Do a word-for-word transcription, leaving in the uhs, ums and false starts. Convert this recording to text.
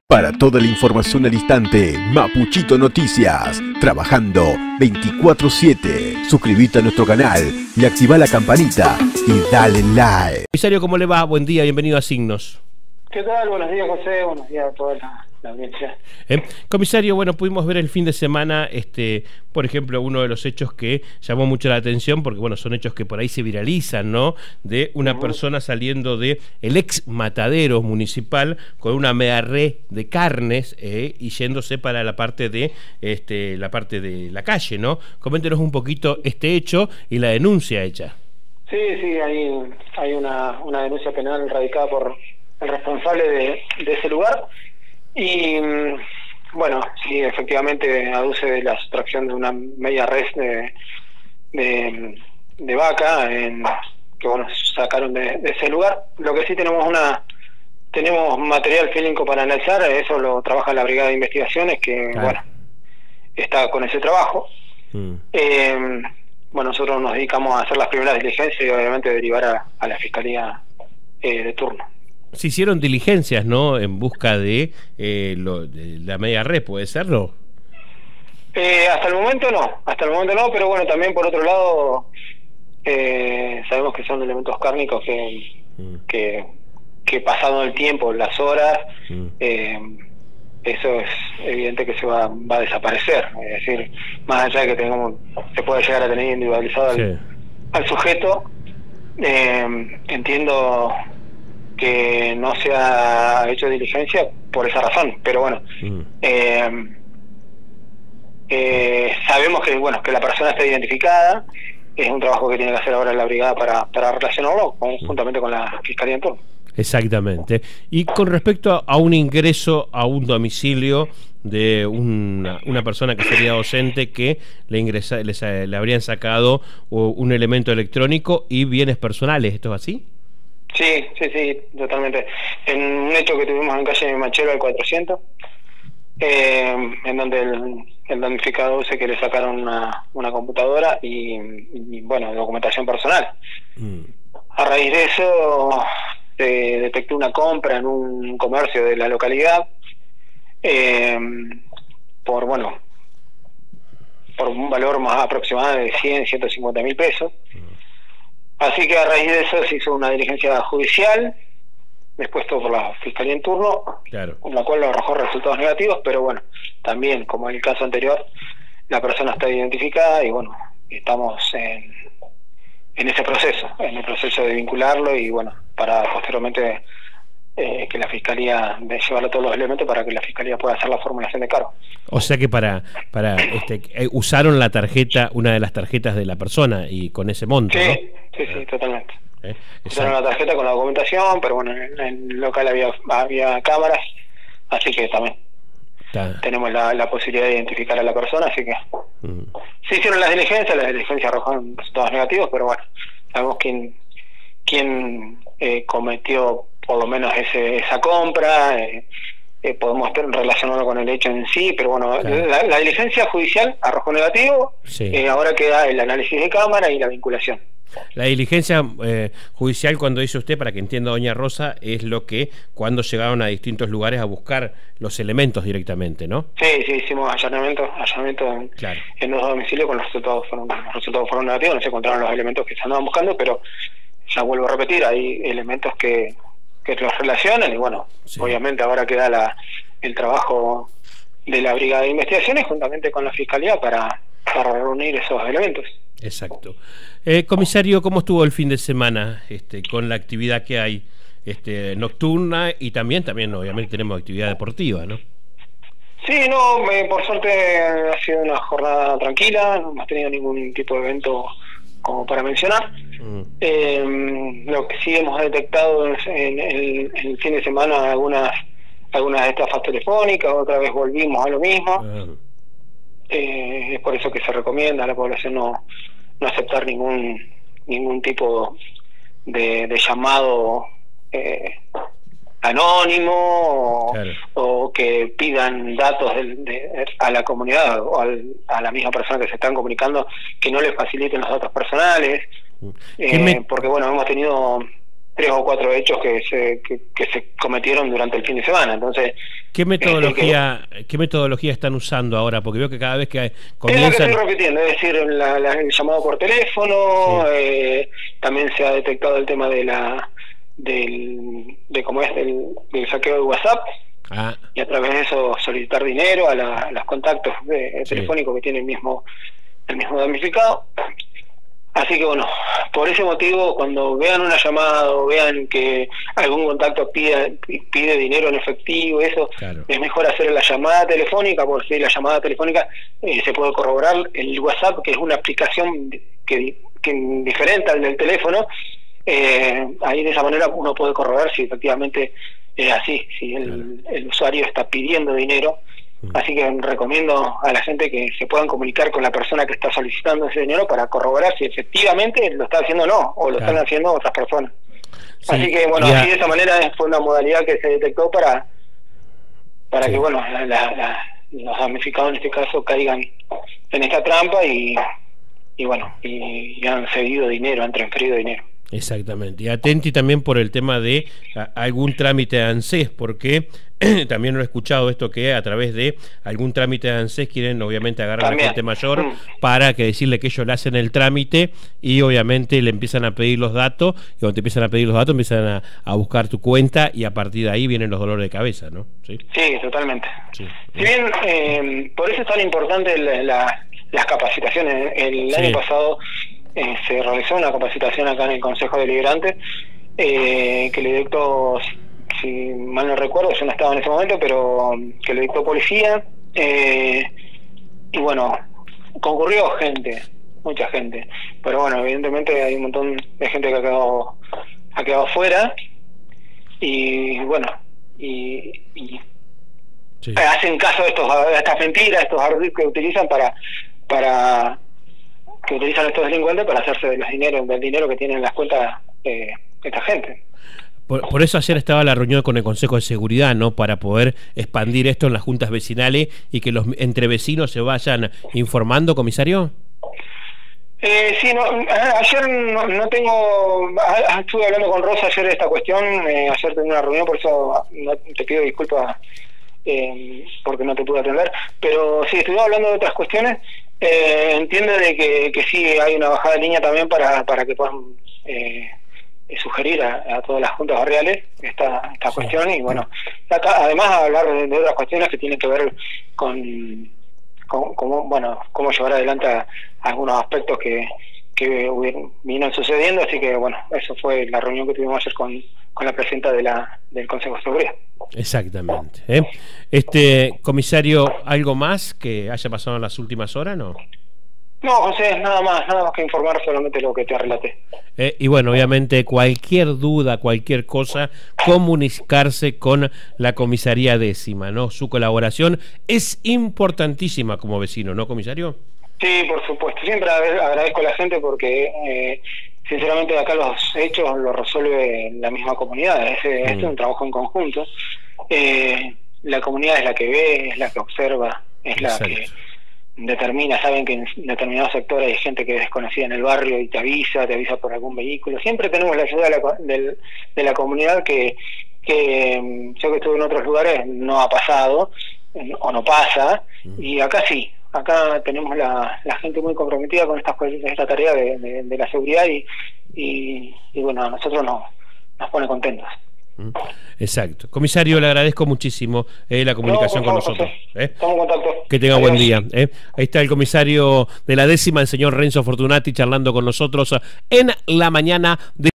Para toda la información al instante, Mapuchito Noticias, trabajando veinticuatro siete. Suscríbete a nuestro canal y activa la campanita y dale like. Comisario, ¿cómo le va? Buen día, bienvenido a Signos. ¿Qué tal? Buenos días, José. Buenos días a toda la, la audiencia. Eh, comisario, bueno, pudimos ver el fin de semana, este, por ejemplo, uno de los hechos que llamó mucho la atención, porque bueno, son hechos que por ahí se viralizan, ¿no? De una uh-huh. persona saliendo de el ex matadero municipal con una mearré de carnes eh, y yéndose para la parte de este, la parte de la calle, ¿no? Coméntenos un poquito este hecho y la denuncia hecha. Sí, sí, hay, hay una, una denuncia penal radicada por el responsable de, de ese lugar y bueno, sí, efectivamente aduce de la sustracción de una media res de, de, de vaca en, que bueno, sacaron de, de ese lugar. Lo que sí tenemos una tenemos material clínico para analizar, eso lo trabaja la Brigada de Investigaciones que claro. bueno, está con ese trabajo. mm. eh, bueno, nosotros nos dedicamos a hacer las primeras diligencias y obviamente derivar a, a la Fiscalía eh, de turno. Se hicieron diligencias, ¿no? En busca de, eh, lo, de la media red, ¿puede serlo? Eh, hasta el momento no, hasta el momento no, pero bueno, también por otro lado, eh, sabemos que son elementos cárnicos que, mm. que, que pasado el tiempo, las horas, mm. eh, eso es evidente que se va, va a desaparecer. Es decir, más allá de que tengamos, se puede llegar a tener individualizado sí. al, al sujeto, eh, entiendo que no se ha hecho diligencia por esa razón, pero bueno, mm. eh, eh, sabemos que bueno que la persona está identificada, es un trabajo que tiene que hacer ahora la brigada para, para relacionarlo conjuntamente mm. con la Fiscalía en turno. Exactamente. Y con respecto a, a un ingreso a un domicilio de una, una persona que sería docente que le, ingresa, les, le habrían sacado un elemento electrónico y bienes personales, ¿esto es así? Sí, sí, sí, totalmente. En un hecho que tuvimos en calle Machero al cuatrocientos, eh, en donde el, el damnificado dice que le sacaron una, una computadora y, y, bueno, documentación personal. Mm. A raíz de eso se detectó una compra en un comercio de la localidad eh, por, bueno, por un valor más aproximado de cien, ciento cincuenta mil pesos. Mm. Así que a raíz de eso se hizo una diligencia judicial, después todo por la Fiscalía en turno, claro. con la cual arrojó resultados negativos, pero bueno, también, como en el caso anterior, la persona está identificada y bueno, estamos en, en ese proceso, en el proceso de vincularlo y bueno, para posteriormente eh, que la Fiscalía, de llevarle todos los elementos para que la Fiscalía pueda hacer la formulación de cargo. O sea que para para este, usaron la tarjeta, una de las tarjetas de la persona y con ese monto, sí, ¿no? Sí, sí, totalmente. ¿Eh? Usaron la tarjeta con la documentación, pero bueno, en el local había, había cámaras, así que también Está. tenemos la, la posibilidad de identificar a la persona, así que mm. se hicieron las diligencias, las diligencias arrojaron resultados negativos, pero bueno, sabemos quién, quién eh, cometió por lo menos ese, esa compra, eh, eh, podemos relacionarlo con el hecho en sí, pero bueno, claro. la, la diligencia judicial arrojó negativo, sí. eh, ahora queda el análisis de cámara y la vinculación. La diligencia eh, judicial, cuando dice usted, para que entienda doña Rosa, es lo que cuando llegaron a distintos lugares a buscar los elementos directamente, ¿no? Sí, sí, hicimos allanamientos allanamiento en, claro. en los domicilios, con los resultados fueron, los resultados fueron negativos, no se encontraron los elementos que se andaban buscando, pero ya vuelvo a repetir, hay elementos que, que los relacionan y bueno, sí. obviamente ahora queda la, el trabajo de la Brigada de Investigaciones juntamente con la Fiscalía para, para reunir esos elementos. Exacto. Eh, comisario, ¿cómo estuvo el fin de semana este, con la actividad que hay este, nocturna y también, también obviamente tenemos actividad deportiva, ¿no? Sí, no, me, por suerte ha sido una jornada tranquila, no hemos tenido ningún tipo de evento como para mencionar. Mm. Eh, lo que sí hemos detectado en, en, el, en el fin de semana algunas algunas estafas telefónicas, otra vez volvimos a lo mismo. Ah. Eh, es por eso que se recomienda a la población no, no aceptar ningún ningún tipo de, de llamado eh, anónimo o, claro. o que pidan datos de, de, a la comunidad o al, a la misma persona que se están comunicando que no les faciliten los datos personales, eh, me... porque bueno, hemos tenido tres o cuatro hechos que se, que, que se cometieron durante el fin de semana. Entonces, ¿qué metodología, eh, que, ¿qué metodología están usando ahora? Porque veo que cada vez que comienzan... Es lo que estoy repitiendo, es decir, la, la, el llamado por teléfono, sí. eh, también se ha detectado el tema de la del de cómo es del, del saqueo de WhatsApp, ah. y a través de eso solicitar dinero a, la, a los contactos de, sí. telefónicos que tiene el mismo el mismo damnificado. Así que bueno, por ese motivo, cuando vean una llamada o vean que algún contacto pide, pide dinero en efectivo, eso, claro. es mejor hacer la llamada telefónica, porque la llamada telefónica eh, se puede corroborar. El WhatsApp, que es una aplicación que, que diferente al del teléfono, eh, ahí de esa manera uno puede corroborar si efectivamente es así, si el, claro. el usuario está pidiendo dinero. Así que recomiendo a la gente que se puedan comunicar con la persona que está solicitando ese dinero para corroborar si efectivamente lo está haciendo o no, o lo claro. están haciendo otras personas. Sí. Así que bueno, ya. así de esa manera fue una modalidad que se detectó para para sí. que bueno la, la, la, los damnificados en este caso caigan en esta trampa y, y bueno, y, y han cedido dinero, han transferido dinero. Exactamente, y atenti también por el tema de a, algún trámite de ANSES, porque también lo he escuchado esto, que a través de algún trámite de ANSES quieren obviamente agarrar también. a la gente mayor mm. para que decirle que ellos le hacen el trámite y obviamente le empiezan a pedir los datos, y cuando te empiezan a pedir los datos empiezan a, a buscar tu cuenta, y a partir de ahí vienen los dolores de cabeza, ¿no? Sí, sí, totalmente. Sí. Si bien eh, por eso es tan importante la, la, las capacitaciones. El sí. año pasado Eh, se realizó una capacitación acá en el Consejo Deliberante, eh, que le dictó, si mal no recuerdo, yo no estaba en ese momento, pero que le dictó policía, eh, y bueno, concurrió gente, mucha gente, pero bueno, evidentemente hay un montón de gente que ha quedado, ha quedado fuera, y bueno, y, y sí. hacen caso de, estos, de estas mentiras, estos ardiles que utilizan para para que utilizan estos delincuentes para hacerse de los dineros, del dinero que tienen en las cuentas eh, esta gente. Por, por eso ayer estaba la reunión con el Consejo de Seguridad, ¿no? Para poder expandir esto en las juntas vecinales y que los entre vecinos se vayan informando, comisario. Eh, sí, no, ayer no, no tengo, estuve hablando con Rosa ayer de esta cuestión, eh, ayer tuve una reunión, por eso no, te pido disculpas eh, porque no te pude atender, pero sí, estuve hablando de otras cuestiones. Eh, entiende de que, que sí hay una bajada de línea también para, para que puedan eh, sugerir a, a todas las juntas barriales esta, esta sí. cuestión, y bueno, acá, además hablar de, de otras cuestiones que tienen que ver con, con cómo, bueno, cómo llevar adelante a, a algunos aspectos que, que vinieron sucediendo, así que bueno, eso fue la reunión que tuvimos ayer con, con la presidenta de la, del Consejo de Seguridad. Exactamente. ¿eh? Este comisario, ¿algo más que haya pasado en las últimas horas, no? No, José, nada más, nada más que informar, solamente lo que te relaté. Eh, y bueno, obviamente cualquier duda, cualquier cosa, comunicarse con la comisaría décima, ¿no? Su colaboración es importantísima como vecino, ¿no, comisario? Sí, por supuesto. Siempre agradezco a la gente porque eh, sinceramente acá los hechos los resuelve la misma comunidad. Es, mm. es un trabajo en conjunto. Eh, la comunidad es la que ve, es la que observa, es la Exacto. que determina. Saben que en determinados sectores hay gente que es desconocida en el barrio y te avisa, te avisa por algún vehículo. Siempre tenemos la ayuda de la, de, de la comunidad que, que yo que estuve en otros lugares no ha pasado o no pasa, mm. y acá sí. Acá tenemos la, la gente muy comprometida con esta, esta tarea de, de, de la seguridad y, y, y bueno, a nosotros nos, nos pone contentos. Exacto. Comisario, le agradezco muchísimo eh, la comunicación no, con favor, nosotros. ¿eh? Estamos en contacto. Que tenga Adiós. buen día. ¿eh? Ahí está el comisario de la décima, el señor Renzo Fortunati, charlando con nosotros en la mañana de